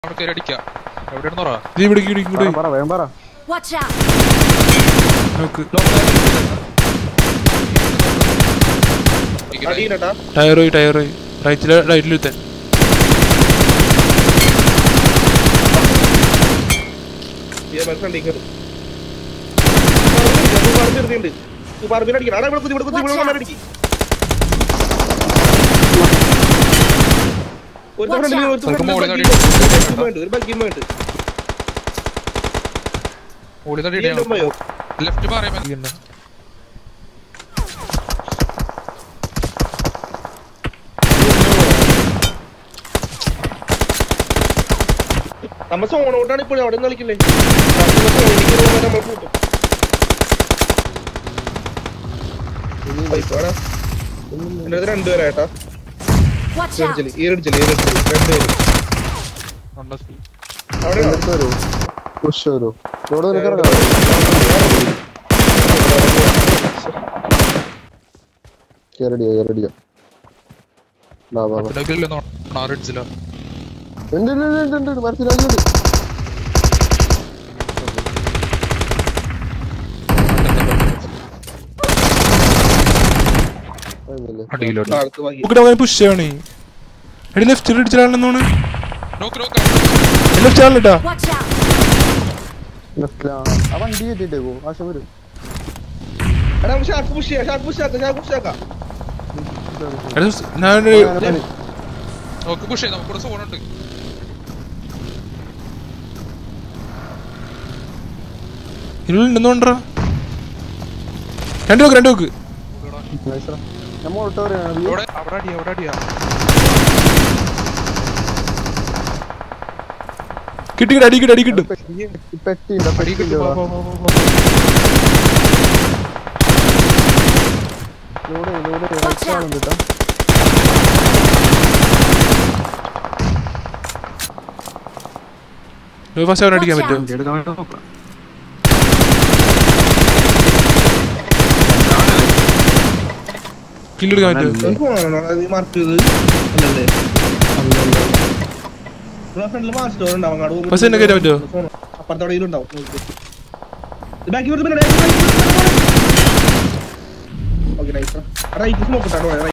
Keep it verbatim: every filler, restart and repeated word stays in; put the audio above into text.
ടയറോയി ടയറോയി റൈറ്റില് റൈറ്റിലെത്താൻ left പറയാൻ നമ്മ സോണോട്ടാണ് ഇപ്പോഴും അവിടെ കളിക്കില്ലേ എന്റെ അടുത്ത് രണ്ടുപേരായിട്ടാ ഈരടിച്ചില്ല രണ്ടുപേരും പുഷ് ചെയ്യണേ എടി ലെഫ്റ്റ് ഇടിച്ചാലെന്നോണ് ലെഫ്റ്റ് ആണല്ലേട്ടാ വണ്ടി കെട്ടിട്ടേക്കോ ആശം വരും ഇരുളുണ്ടെന്നോണ്ടാ രണ്ടു നോക്ക് രണ്ടു നോക്ക് കിട്ടി അടി കിട്ടും അടി കിട്ടും ഫസ്റ്റ് അവൻ അടിക്കാൻ പറ്റും കില്ലെടുക്കാൻ പറ്റും ഫസ്റ്റ് എന്നെ കയറ്റാൻ പറ്റുമോ അപ്പുറത്തോടെ